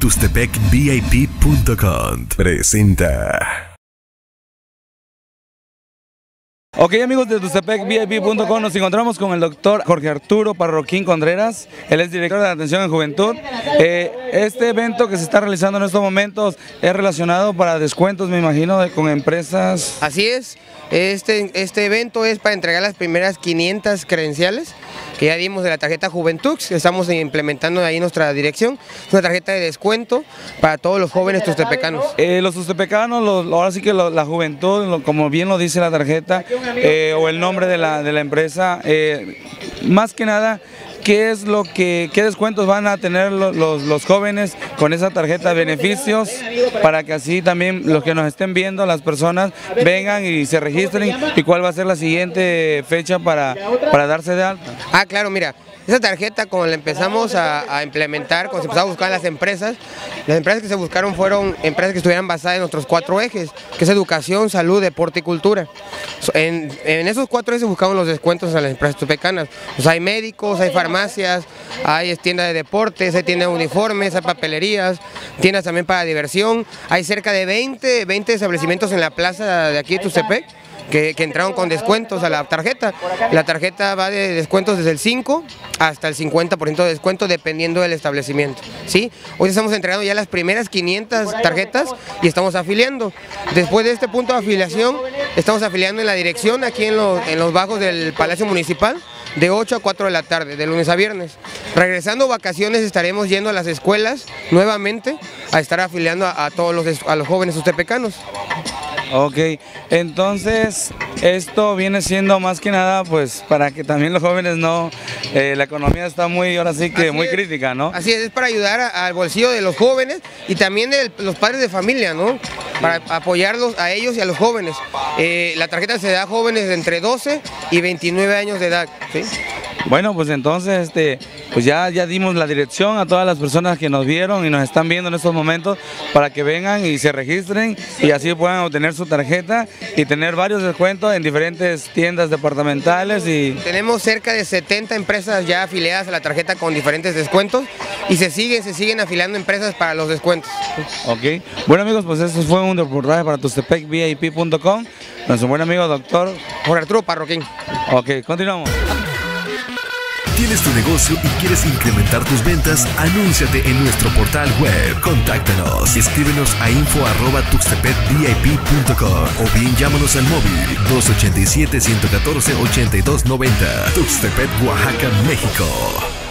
TuxtepecVIP.com presenta. Ok, amigos de TuxtepecVIP.com, nos encontramos con el doctor Jorge Arturo Parroquín Contreras. Él es director de atención en juventud. Este evento que se está realizando en estos momentos es relacionado para descuentos, me imagino, con empresas. Así es, este evento es para entregar las primeras 500 credenciales que ya dimos de la tarjeta Juventux, que estamos implementando ahí nuestra dirección. Es una tarjeta de descuento para todos los jóvenes tuxtepecanos. Los tuxtepecanos, ahora sí que la juventud, como bien lo dice la tarjeta, o el nombre de la empresa, más que nada, ¿qué descuentos van a tener los jóvenes con esa tarjeta de beneficios para que así también los que nos estén viendo, las personas, vengan y se registren? ¿Y cuál va a ser la siguiente fecha para darse de alta? Ah, claro, mira, esa tarjeta cuando la empezamos a implementar, cuando se empezó a buscar las empresas que se buscaron fueron empresas que estuvieran basadas en nuestros 4 ejes, que es educación, salud, deporte y cultura. En esos 4 ejes buscamos los descuentos a las empresas tuxtepecanas. Pues hay médicos, hay farmacias, hay tiendas de deportes, hay tiendas de uniformes, hay papelerías, tiendas también para diversión. Hay cerca de 20 establecimientos en la plaza de aquí de Tuxtepec que entraron con descuentos a la tarjeta. La tarjeta va de descuentos desde el 5 hasta el 50% de descuento dependiendo del establecimiento, ¿sí? Hoy estamos entregando ya las primeras 500 tarjetas y estamos afiliando. Después de este punto de afiliación, estamos afiliando en la dirección aquí en los bajos del Palacio Municipal, de 8 a 4 de la tarde, de lunes a viernes. Regresando vacaciones estaremos yendo a las escuelas nuevamente a estar afiliando a todos los jóvenes tuxtepecanos. Ok, entonces esto viene siendo más que nada pues para que también los jóvenes no, la economía está muy, ahora sí que muy crítica, ¿no? Así es para ayudar al bolsillo de los jóvenes y también de los padres de familia, ¿no? Para apoyarlos a ellos y a los jóvenes. La tarjeta se da a jóvenes de entre 12 y 29 años de edad, ¿sí? Bueno, pues entonces pues ya dimos la dirección a todas las personas que nos vieron y nos están viendo en estos momentos para que vengan y se registren y así puedan obtener su tarjeta y tener varios descuentos en diferentes tiendas departamentales. Tenemos cerca de 70 empresas ya afiliadas a la tarjeta con diferentes descuentos y se siguen afiliando empresas para los descuentos. Ok, bueno amigos, pues esto fue un reportaje para TuxtepecVIP.com, nuestro buen amigo doctor Jorge Arturo Parroquín. Ok, continuamos. ¿Tienes tu negocio y quieres incrementar tus ventas? Anúnciate en nuestro portal web. Contáctanos. Escríbenos a info@tuxtepecvip.com o bien llámanos al móvil 287-114-8290. Tuxtepec, Oaxaca, México.